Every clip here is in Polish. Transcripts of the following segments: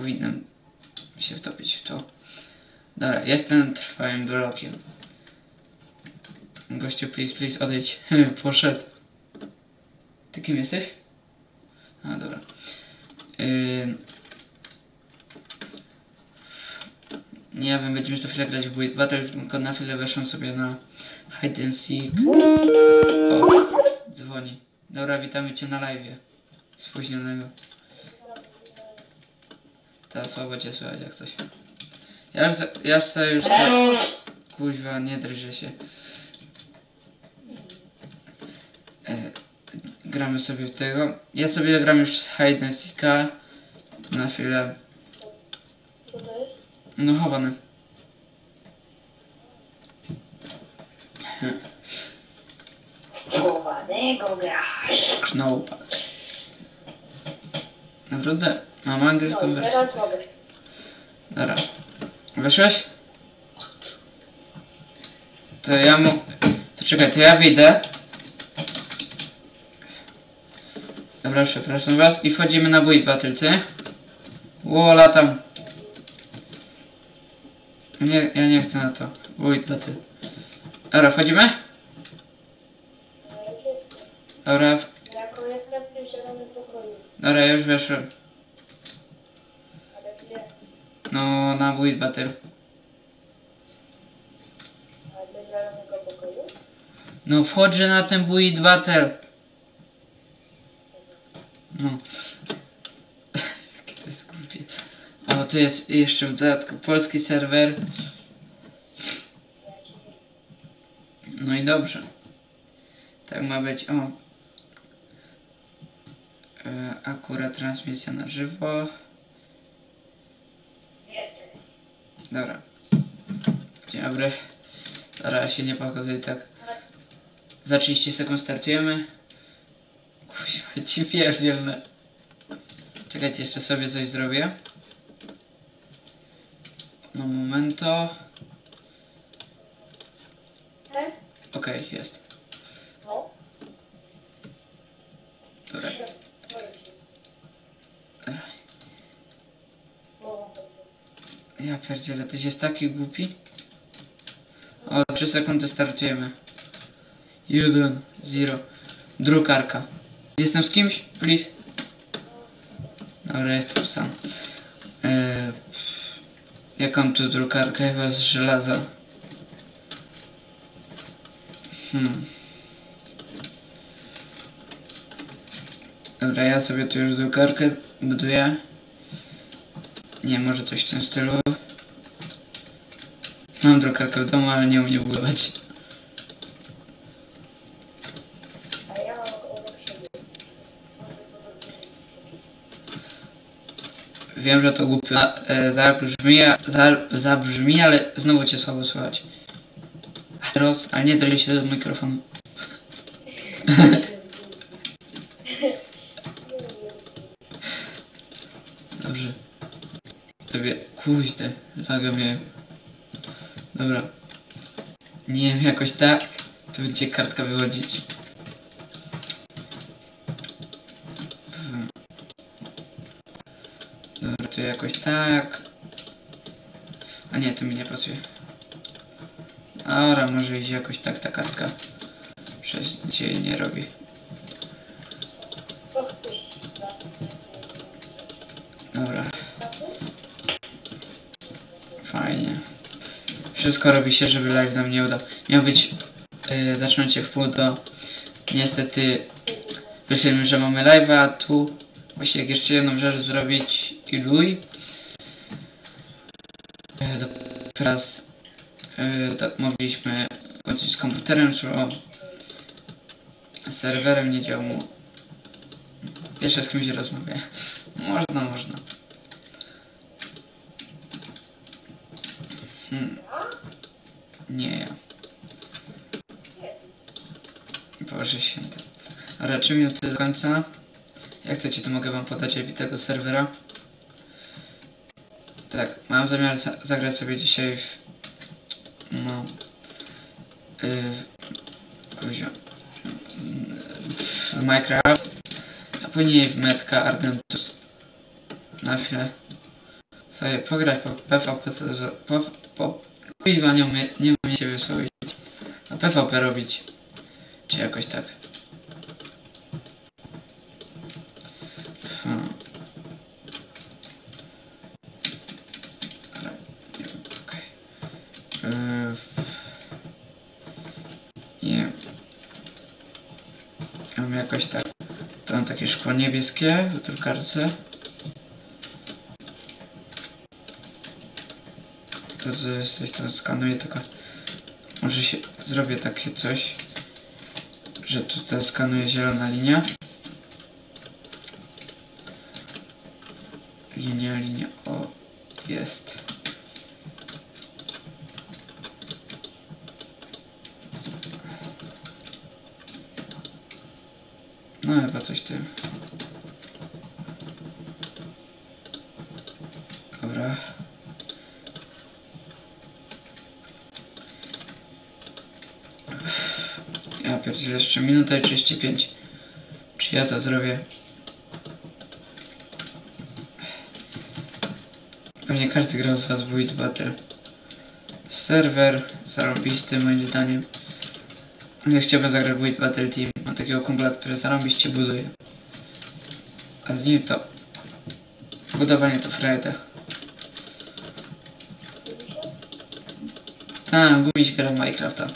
powinienem się wtopić w to. Dobra, jestem trwałym blokiem. Gościu, please, odejdź. Poszedł. Ty kim jesteś? A, dobra. Nie wiem, będziemy za chwilę grać w Bullet Battle, tylko na chwilę weszłam sobie na Hide and Seek. O, dzwoni. Dobra, witamy cię na live'ie. Spóźnionego. Ta słabo cię słychać jak coś. Ja sobie już... Kuźwa, nie drży się. Gramy sobie w tego. Ja sobie gram już z Hide and Seeka. Na chwilę. Co to jest? No chowany. Chowanego grasz. Knowback. Naprawdę? Mam angielską No, wersję. teraz mogę. Dobra. Weszłeś? To ja mu... To czekaj, to ja wyjdę. Dobra, przepraszam was. I wchodzimy na Bullet Battle, co nie? Ło, latam. Nie, ja nie chcę na to. Bullet Battle. Dobra, wchodzimy? Dobra, Jako jestem w tym zielonym pokoju. dobra, ja już weszłem. Ale gdzie? No, na Bullet Battle. A do zielonego pokoju? No, wchodzę na ten Bullet Battle. No. Jakie to jest głupie. O, to jest jeszcze w dodatku polski serwer. No i dobrze. Tak ma być. O. Akurat transmisja na żywo. Jestem. Dobra. Dzień dobry. Dobra, się nie pokazuje tak. Za 30 sekund startujemy. Kuźwa, ci pierdzielne. Czekajcie, jeszcze sobie coś zrobię. No momento. Tak? Okej, jest. No. Dobra. Ja pierdzielę, tyś jest taki głupi. O, 3 sekundy startujemy. 1, 0. Drukarka. Jestem z kimś? Please. Dobra, jestem sam. Jaką tu drukarkę? Chyba z żelaza. Dobra, ja sobie tu już drukarkę buduję. Nie, może coś w tym stylu. Mam drukarkę w domu, ale nie umiem budować. A ja mam obok siebie. Wiem, że to głupio zabrzmi, ale znowu cię słabo słychać. A teraz, ale nie drży się do mikrofonu. Dobrze. Tobie, kurde, laga miałem. Dobra. Nie wiem, jakoś tak. To będzie kartka wychodzić. Dobra, to jakoś tak. A nie, to mi nie pasuje. Dobra, może iść jakoś tak ta kartka. Przez dzień nie robi. Co chcesz? Dobra. Fajnie. Wszystko robi się, żeby live nam nie udał. Miał być zaczęcie w pół do... Niestety wyszliśmy, że mamy live, a tu właśnie jak jeszcze jedną rzecz zrobić i luj. Teraz mogliśmy włączyć z komputerem, bo serwerem nie działał mu. Jeszcze z kimś rozmawiać. Można. Nie ja. Boże święty. Dobra, 3 minuty do końca. Jak chcecie, to mogę wam podać IP tego serwera. Tak, mam zamiar zagrać sobie dzisiaj w... No... w Minecraft. A później w Metka Argentus. Na chwilę. sobie pograć po PvP, po kuźwa nie umie się wysłowić. A PvP robić. Czy jakoś tak. Okej. Nie. Ja mam jakoś tak. To mam takie szkło niebieskie w drukarce. To skanuję taka. Może się zrobię takie coś, że tutaj skanuje zielona linia. Linia, o, jest. No chyba coś tym. Dobra. Ja pierdzielę, jeszcze minuta i 35. Czy ja to zrobię? Pewnie każdy grał z was w Wheat Battle. Serwer zarąbisty moim zdaniem. Ja chciałbym zagrać w Wheat Battle Team. Mam takiego kumpla, który zarąbiście buduje. A z nim to... budowanie to frajda. Tak, gumiś gra w Minecrafta.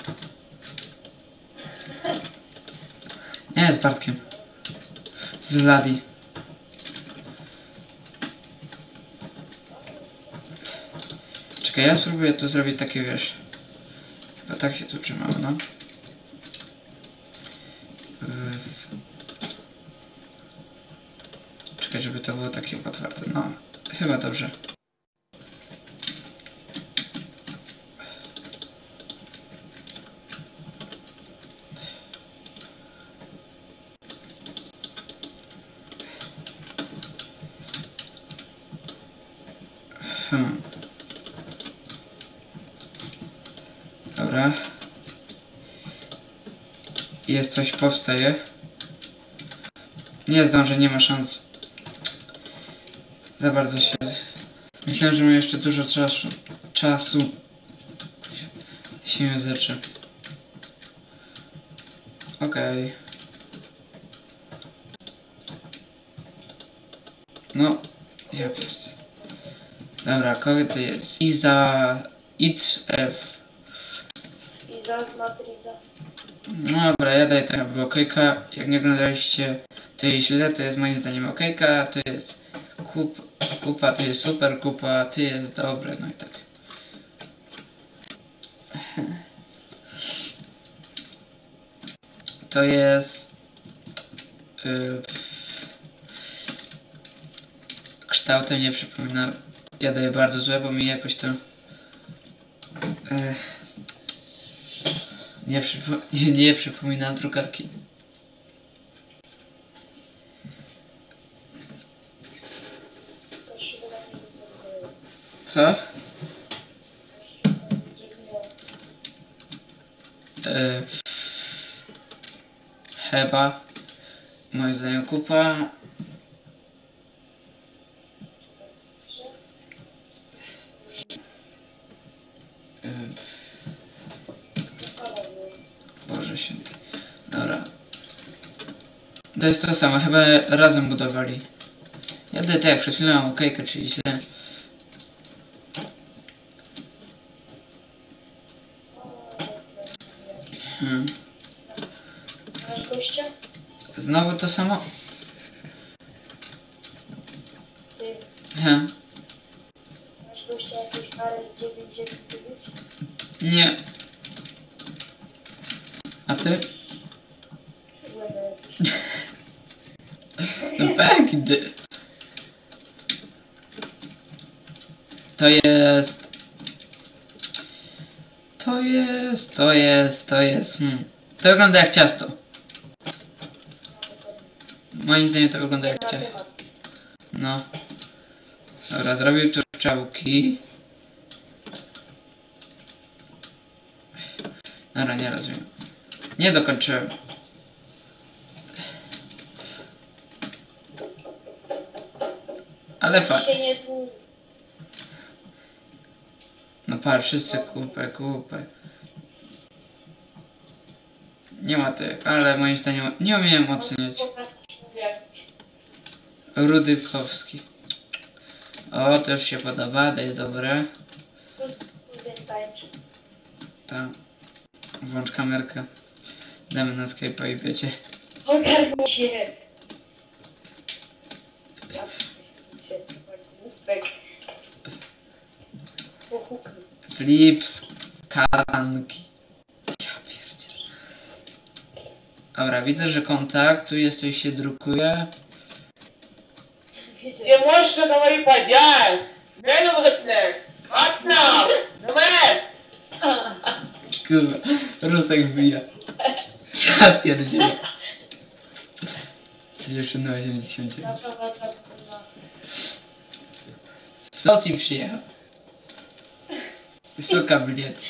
Nie, z Bartkiem. Z Vladi. Czekaj, ja spróbuję tu zrobić takie, wiesz... Chyba tak się tu trzymało, no. Czekaj, żeby to było takie otwarte. No, chyba dobrze. Dobra. Jest coś, powstaje. Nie zdążę, nie ma szans. Za bardzo się... Myślałem, że mam jeszcze dużo czasu. Się języczy. Okej. No. Ja pierdolę. Dobra, kogo to jest? F. Iza z Matriza. No dobra, ja daję tak, bo okejka. Jak nie oglądaliście, to jest źle, to jest moim zdaniem okejka, to jest kupa, to jest super, kupa, to jest dobre, no i tak. To jest... kształtem nie przypomina. Ja daję bardzo złe, bo mi jakoś to... nie przypomina drukarki. Co? Chyba. Moim zdaniem kupa. Boże święty. Dobra. To jest to samo, chyba razem budowali. Ja daję tak jak przed chwilą mam okejkę, czyli źle. Znowu to samo? Masz gościa jakieś parę z 999? Nie. A ty? No pękdy. To jest... To wygląda jak ciasto. Moim zdaniem to wygląda jak ciasto. No. Dobra, zrobił tu strzałki. Dobra, nie rozumiem. Nie dokończyłem. Ale fajnie. No patrz, wszyscy kupę. Nie ma tych, ale moim zdaniem nie umiem oceniać. Rudykowski. O, to już się podoba, to jest dobre. Kuzyn tańczy. Tak. Włącz kamerkę. Damy na Skype'a i wiecie. Ogarnij się. Ja co za głupek. Pohuknij. Flips, karanki. Ja pierdzielę. Dobra, widzę, że kontakt, tu jest coś się drukuje. Widzę. Тебе можешь что говорить подять? Не выгодно. Одна. Давай. Kurwa, Rusek wbija. Ja pierdzielę. Dziewczyna 80. Sosi przyjechał. Suka bilet.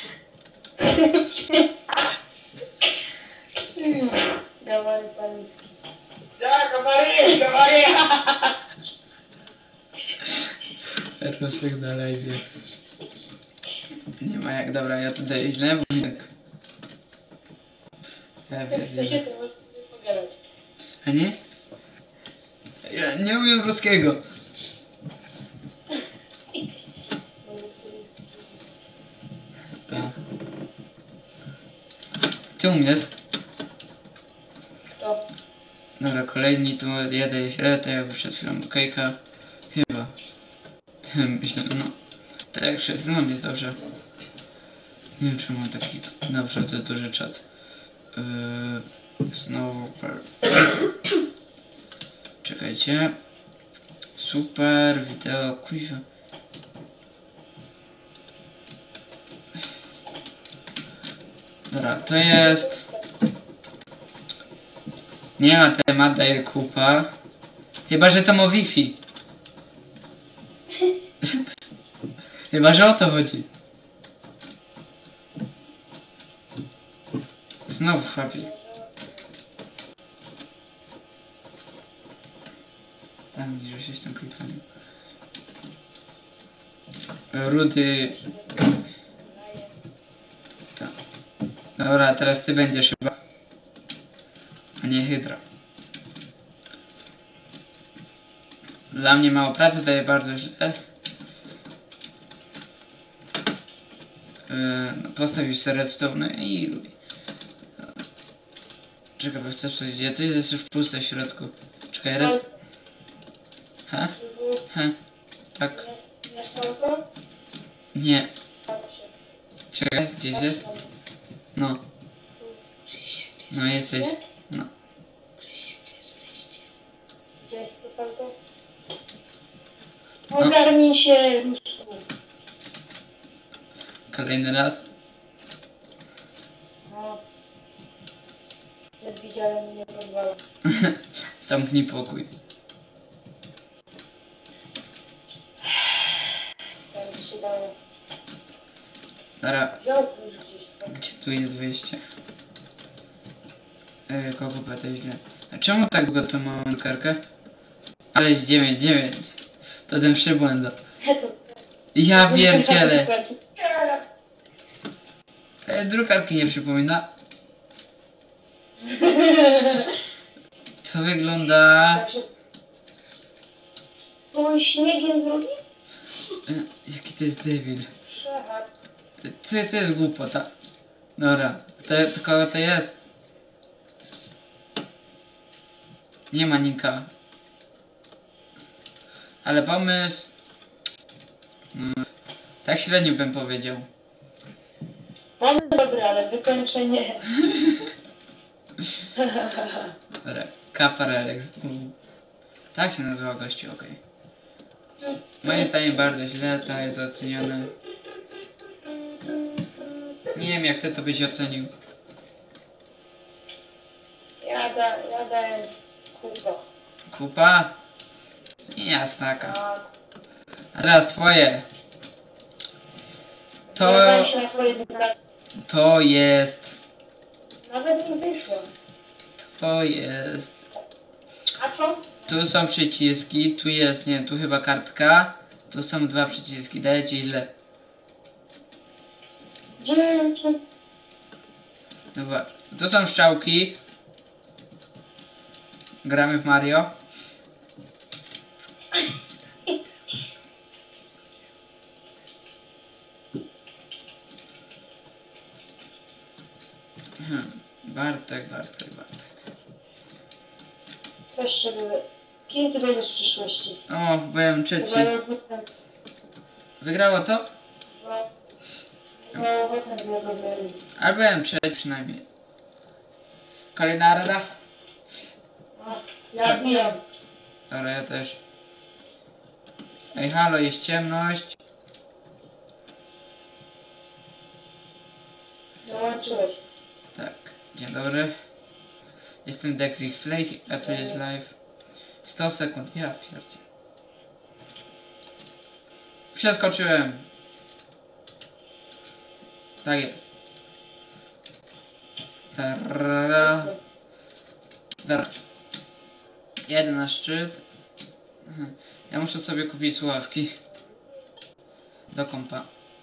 Говори по-русски. Да, говори. Rusek na live. Nie ma jak, dobra, ja tutaj źle budynek. Ja To się pierdzielę. tu możesz sobie pogadać. A nie? Ja nie umiem ruskiego. Tak. Ty umiesz? To. Dobra, kolejni tu jadę źle, to jakby przed chwilą okejka. Chyba. Myślę, no. Tak jak przed chwilą jest dobrze. Nie wiem, czy mam taki naprawdę duży czat. Znowu. Czekajcie. Super, wideo, kuźwa. Dobra, to jest... Nie ma temat, daję kupa. Chyba, że to ma Wi-Fi. Chyba, że o to chodzi. Znowu Fabi. Tam widzisz, że się tam klikanie. Rudy. Tak. Dobra, teraz ty będziesz chyba. A nie Hydra. Dla mnie mało pracy, daje bardzo źle. No, postawisz sobie redstone i lubię. Czekaj, bo chcę powiedzieć, ja to jest jeszcze w puste w środku. Czekaj, raz. Ha? Ha? Tak? Na słonko? Nie. Patrzę. Czekaj, gdzie jest? No. No jesteś. No. Gdzie jest to słonko? Ogarnij się, Rusku. Kolejny raz. No. Jak widziałem, nie pozwalam. Zamknij pokój. Tak by się dało. Dobra, Wziął już gdzieś stąd. gdzie tu jest wyjście? Kogo to źle. A czemu tak długo to mam karkę? Ale jest 9. To ten przybłęda. Ja pierdzielę. Drukarki nie przypomina. To wygląda... To śniegiem zrobi? Jaki to jest debil. Szachar. To jest głupota. Dobra, to kogo to jest? Nie ma Nika. Ale pomysł... tak średnio bym powiedział. Pomysł dobry, ale wykończenie. Dobra, Kaparelek znowu. Tak się nazywa gościu, okej. Moim zdaniem bardzo źle, to jest ocenione. Nie wiem jak ty to byś ocenił. Ja daję kupa. Kupa? Nie jasnaka. Tak. A teraz twoje. Ja daję się na swoje wybrać. To jest... Nawet nie wyszło. To jest... A co? Tu są przyciski, tu jest, nie wiem, tu chyba kartka. Tu są 2 przyciski, daję ci źle. Dzięki. Dobra, to są strzałki. Gramy w Mario. Bartek. Coś się były. Z kim ty będziesz w przyszłości? O, byłem trzeci. Chyba ja potem. Wygrało to? No, potem z niego byli. Ale byłem trzeci przynajmniej. Kolejna rada? Ja bijam. Dobra, ja też. Ej, halo, jest ciemność. Dołączyłeś. Tak, dzień dobry. Jestem Dexrix Play, a tu jest live. 100 sekund, ja pierdzie. Przeskoczyłem. Tak jest. Tarara. Dobra. Jeden na szczyt. Ja muszę sobie kupić słuchawki. Do kompa.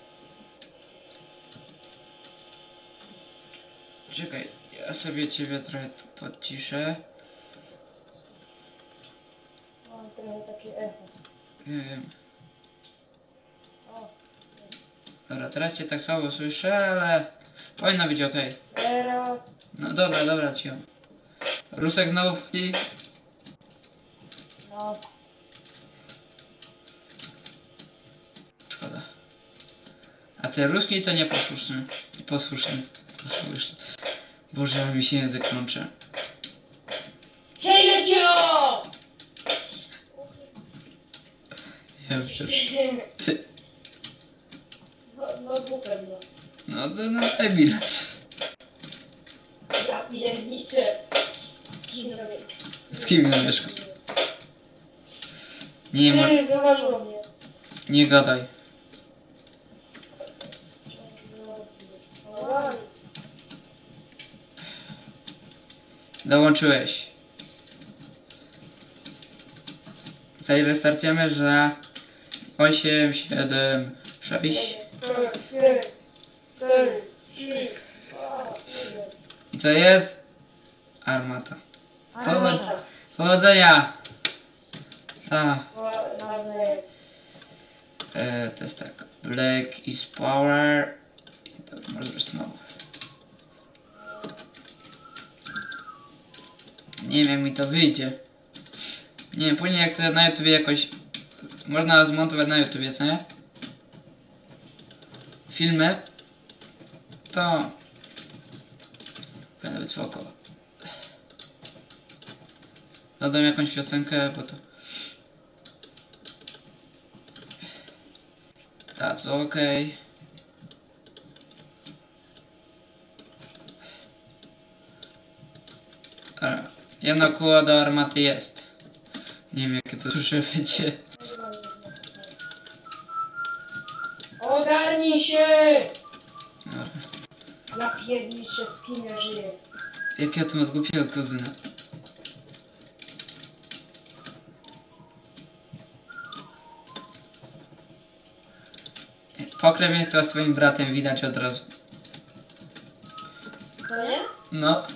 Czekaj, ja sobie ciebie trochę tu podciszę. Mam trochę takie echo. Wiem. O, Dobra, teraz cię tak słabo słyszę, ale powinno być ok. teraz. No dobra, cicho. Rusek znowu wchodzi. No. Szkoda. A te ruski to nieposłuszny. Posłuszny. Boże, mi się język łączy. Hej, Lecio! Ja wiem. No, głupem, no. No to no Emil. Ja pierniczę. Z kim ja mieszkam? Nie Wywaliło mnie. nie gadaj. Dołączyłeś. Za ile startujemy? Za 8, 7, 6. I co jest? Armata. Powodzenia! To jest tak. Black is power. I to może znowu. Nie wiem jak mi to wyjdzie. Nie wiem, później jak to na YouTubie jakoś... Można zmontować na YouTubie, co nie? Filmy. To... Powinno być spoko. Dodam jakąś piosenkę, bo to... That's okay. Jedno kół do armaty jest. Nie wiem jakie to duże będzie. Ogarnij się! Dobra. Ja pierniczę, z kim ja żyję. Jak ja to mam zgłupiego kuzyna. Pokrewieństwo z swoim bratem widać od razu. Co nie? No.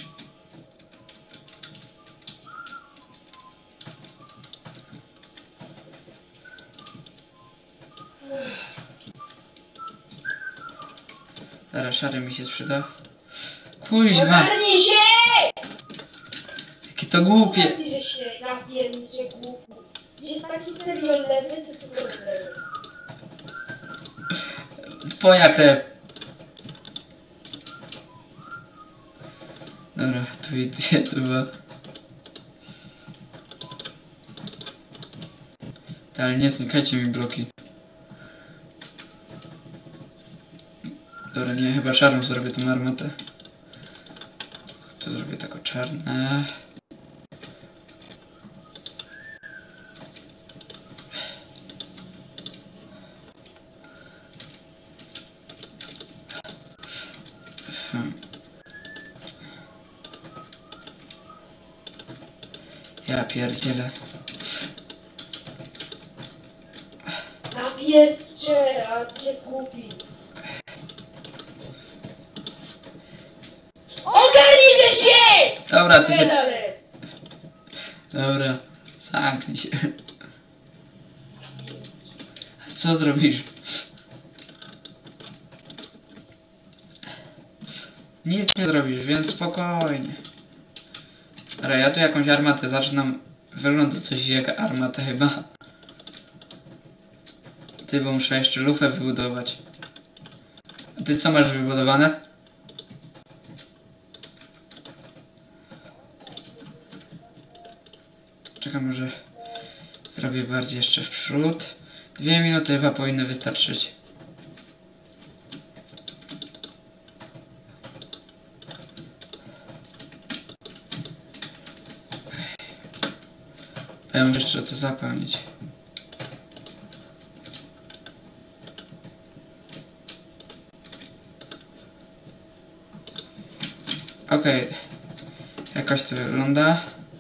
Teraz szary mi się sprzyda. Kuźwa! Ogarnij się! Jakie to głupie! Ogarnij się, ja pierniczę głupi. Jest taki serial lewy, to tylko lewy. Twoja krew. Dobra, tu idzie dwa. Ale nie znikajcie mi bloki. Dobra, nie, chyba szarą zrobię tą armatę. Tu zrobię tako czarne. Ja pierdzielę. Ja pierniczę, a cię głupi. Dobra, ty się... Dalej. Dobra, zamknij się. Co zrobisz? Nic nie zrobisz, więc spokojnie. Dobra, ja tu jakąś armatę zaczynam. Wygląda coś jak armata chyba. Ty, bo muszę jeszcze lufę wybudować. A ty co masz wybudowane? Czekaj, może zrobię bardziej jeszcze w przód. 2 minuty chyba powinny wystarczyć. Ja muszę jeszcze to zapełnić. Okej. Jakoś to wygląda.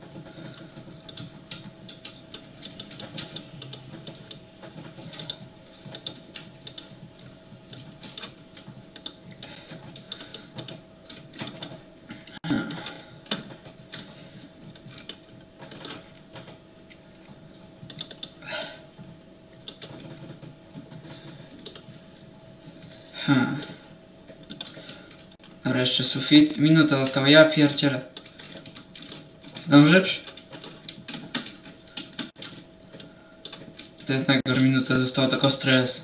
Dobra, jeszcze sufit. Minuta została. Ja pierdzielę. Zdążysz? To jest najgorsza minuta, została tylko stres.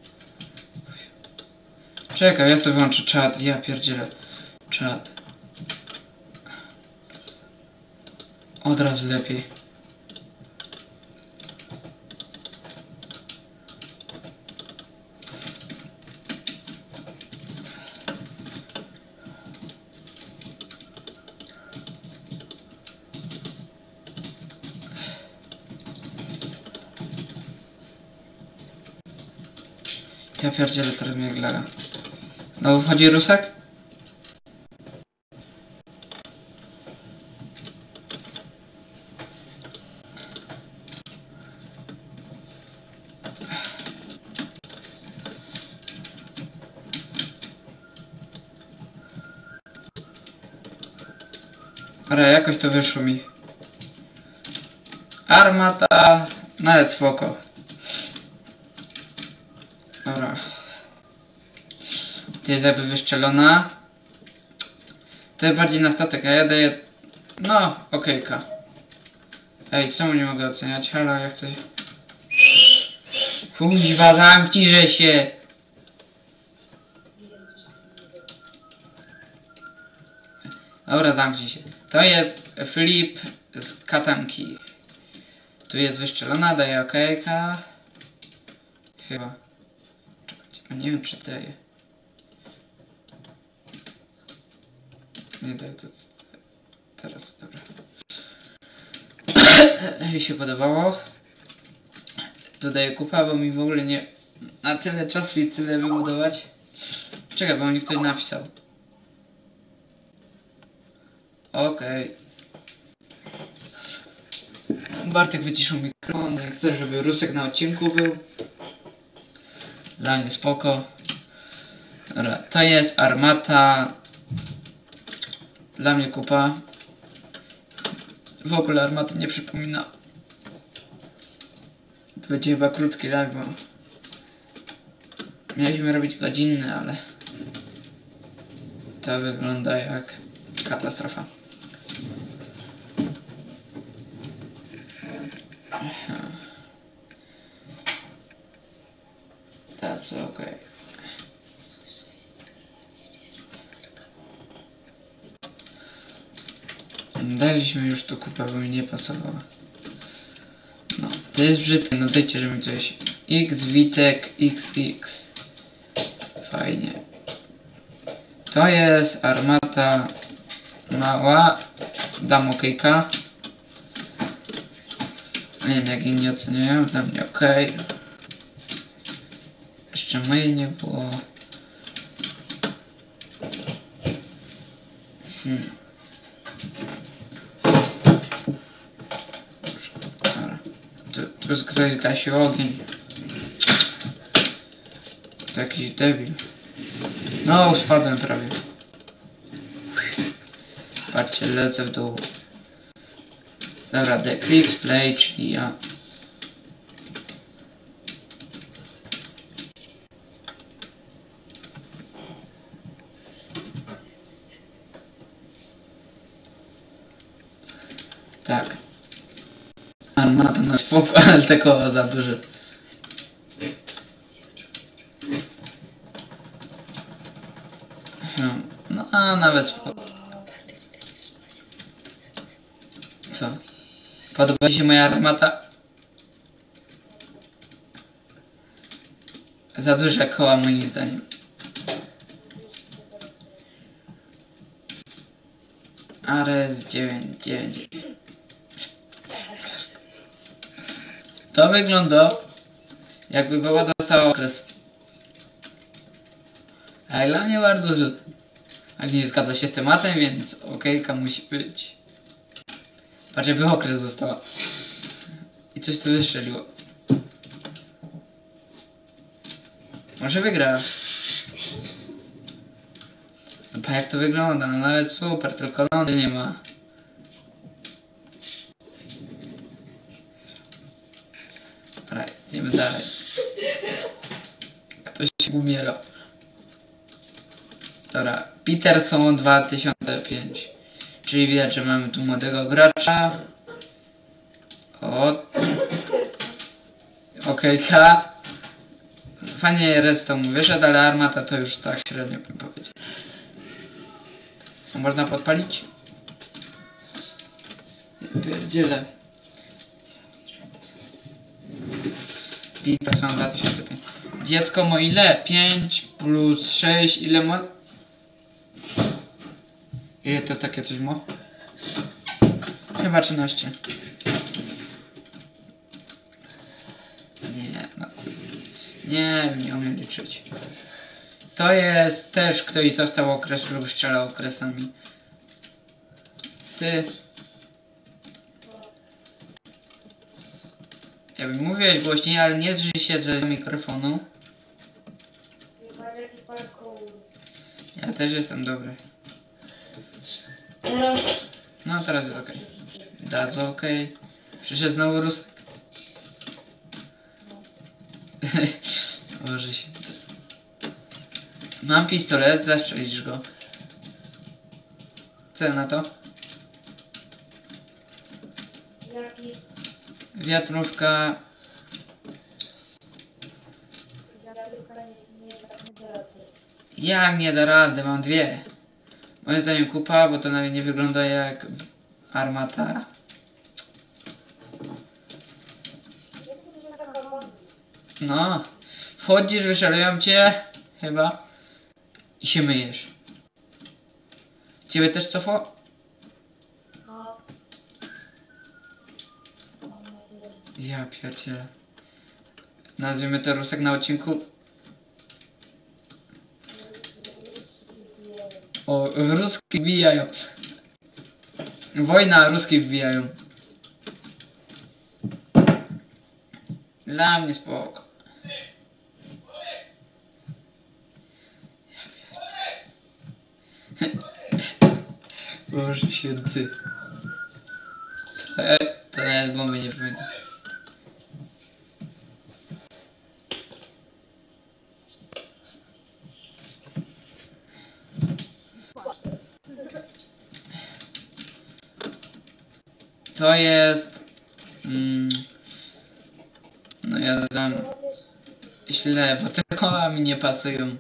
Czekaj, ja sobie włączę czat. Ja pierdzielę. Czat. Od razu lepiej. Ja pierdzielę, teraz mnie glaga. Znowu wchodzi Rusek? Ale jakoś to wyszło mi. Armata, nawet spoko. Dobra. To jest jakby wyszczelona. To jest bardziej na statek, a ja daję... No, okejka. Ej, czemu nie mogę oceniać? Halo, ja chcę... Kuźwa, zamknijże się! Dobra, zamknij się. To jest flip z katanki. Tu jest wyszczelona, daję okejka. Chyba. Czekajcie, bo nie wiem czy daję. Nie daję to teraz, dobra. Mi się podobało. Tu daję kupa, bo mi w ogóle nie... Na tyle czasu i tyle wybudować. Czekaj, bo mi ktoś napisał. Okej. Bartek wyciszył mikrofon, jak chcę, żeby Rusek na odcinku był. Dla mnie spoko. Dobra, to jest armata. Dla mnie kupa. W ogóle armaty nie przypomina. To będzie chyba krótki live, bo mieliśmy robić godzinny, ale to wygląda jak katastrofa. That's okay. Daliśmy już tu kupę, bo mi nie pasowało. No, to jest brzydkie, no dajcie, że mi coś... X, Witek, XX. Fajnie. To jest armata mała. Dam okejka. Nie wiem jak inni oceniają, dla mnie okej. Jeszcze mojej nie było. Dobra. Tu ktoś gasił ogień. To jakiś debil. No, spadłem prawie. Patrzcie, lecę w dół. Dobra, the clicks play, czyli ja. Tak. Armata na spoko, ale te koła za duże. No, a nawet spoko. Co? Podoba ci się moja armata? Za duże koła moim zdaniem. Ares 9. To wygląda, jakby baba dostała okres. Ale dla mnie bardzo źle. Ale nie zgadza się z tematem, więc okejka musi być. Patrz, jakby okres została. I coś tu wystrzeliło. Może wygra. No pa jak to wygląda, no nawet super, tylko lądy nie ma. Dobra, idziemy dalej. Ktoś umiera. Dobra, Peterson 2005. Czyli widać, że mamy tu młodego gracza. O. Okejka. Fajnie redstone wyszedł, ale armata to już tak średnio bym powiedział. A można podpalić? Pierdziele. Peterson 2005. Dziecko mo ile? 5 plus 6 ile ma? Ile to takie coś ma? Chyba 13. Nie, no. Nie umiem liczyć. To jest też ktoś dostał okres lub strzelał okresami. Ty. Ja bym mówiłeś głośniej, ale nie drzyj się do mikrofonu. Ja też jestem dobry. Teraz No teraz jest okej. That's okej. Przyszedł znowu Rus. Boże się. Mam pistolet, zastrzelisz go. Co na to? jaki Wiatrówka. Jak nie da rady? Mam dwie. Moim zdaniem kupa, bo to nawet nie wygląda jak armata. No. Wchodzisz, wyszalują cię. Chyba. I się myjesz. Ciebie też cofło? Ja pierdzielę. Nazwiemy to Rusek na odcinku. O, Ruski wbijają. Wojna, Ruski wbijają. Dla mnie spoko. Boże święty. To nawet bomby nie powinno. To jest... no ja dam... źle, bo te koła mi nie pasują.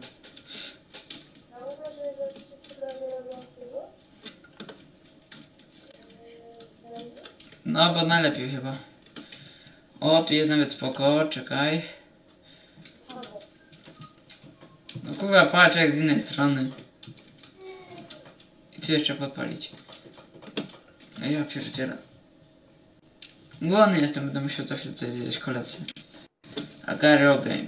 No, bo najlepiej chyba. O, tu jest nawet spoko, czekaj. No kurwa, patrz jak z innej strony. I tu jeszcze podpalić. No ja pierdzielę. Głodny jestem, będę musiał coś zjeść kolację. Agario game.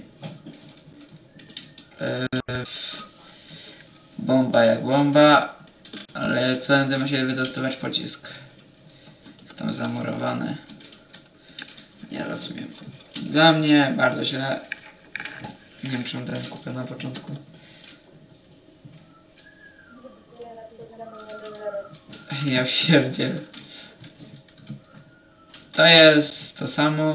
Bomba jak bomba. Ale co będę musiał wydostawać pocisk. Tam zamurowane. Nie rozumiem. Dla mnie bardzo źle. Nie wiem, czemu dałem kupę na początku. Ja pierdzielę. To jest to samo.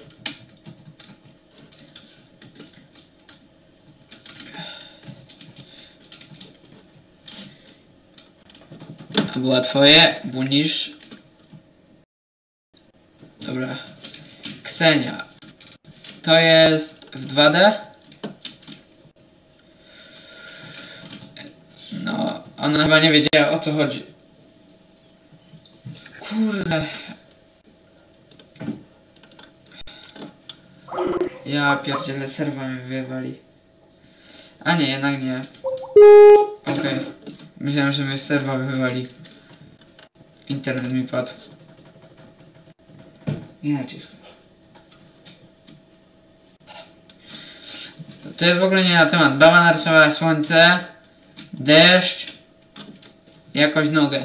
A była twoje? Bunisz? Dobra. Ksenia. To jest w 2D? No, ona chyba nie wiedziała, o co chodzi. Kurde. Ja pierdzielę, serwa mi wywali. A nie, jednak nie. Okej. Myślałem, że mnie serwa wywali. Internet mi padł. Nie naciskam. To jest w ogóle nie na temat. Baba narysowała słońce, deszcz, jakąś nogę.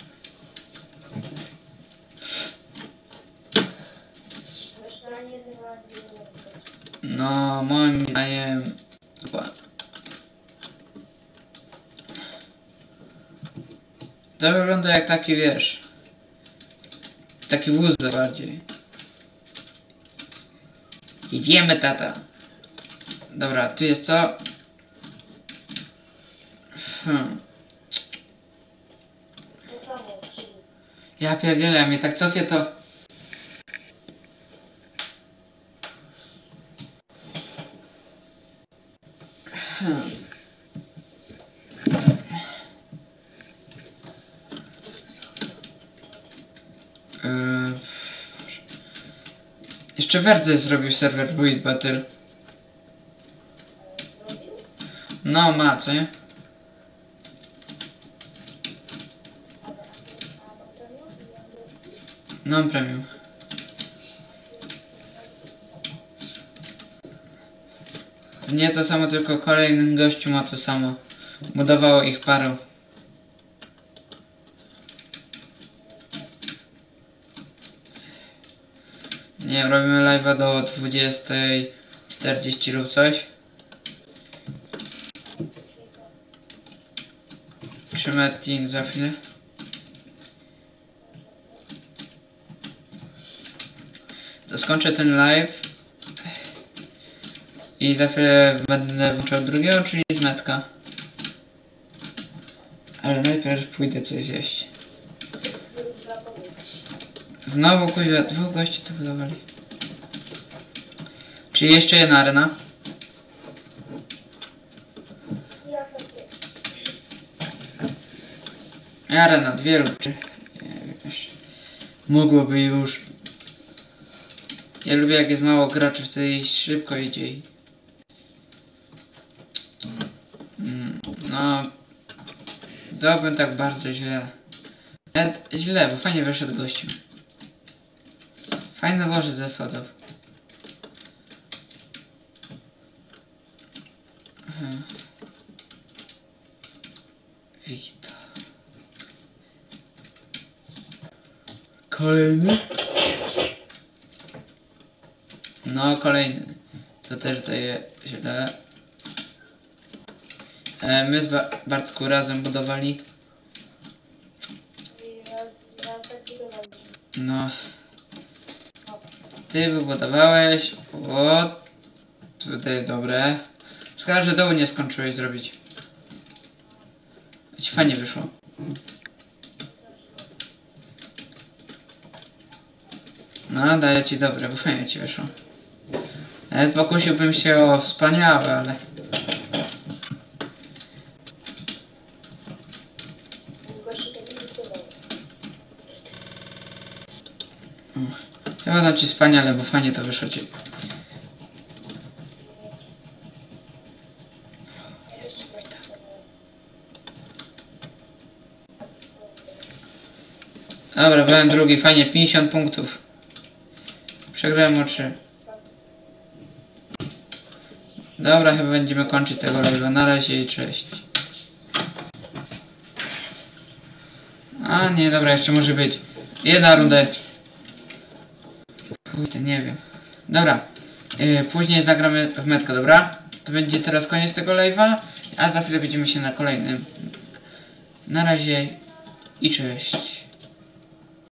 No, moim zdaniem... To wygląda jak taki, wiesz... Taki wózek bardziej. Idziemy, tata. Dobra, tu jest co? Ja pierdzielę, mnie tak cofie to... Jeszcze Werdze zrobił serwer Build Battle. No ma, co nie? No premium. To nie to samo, tylko kolejny gościu ma to samo. Budowało ich paru. Nie wiem, robimy live'a do 20:40 lub coś. Czy meeting za chwilę? To skończę ten live. I za chwilę będę włączał drugiego, czyli z metka. Ale najpierw pójdę coś jeść. Znowu kuźwa, dwóch gości to budowali. Czyli jeszcze jedna arena. Arena, dwie lub trzy. Nie wiem, mogłoby już. Ja lubię jak jest mało graczy, wtedy szybko idzie i... No... Dobrym tak bardzo źle. Nawet źle, bo fajnie wyszedł gościu. Fajny wożec ze sodów. Wiktor. Kolejny? No, kolejny. To też daje źle. My z Bartku razem budowali. No. Ty wybudowałeś. O. Tutaj dobre. Szkoda, że dołu nie skończyłeś zrobić. Ci fajnie wyszło. No, daję ci dobre, bo fajnie ci wyszło. Nawet pokusiłbym się o wspaniałe, ale... Chyba dam ci wspaniale, bo fajnie to wyszło ci. Dobra, byłem drugi, fajnie, 50 punktów. Przegrałem o 3. Dobra, chyba będziemy kończyć tego live'a. Na razie i cześć. A nie, dobra, jeszcze może być. Jedna runda. Kurde, nie wiem. Dobra. Później zagramy w metkę, dobra? To będzie teraz koniec tego live'a, a za chwilę widzimy się na kolejnym. Na razie i cześć.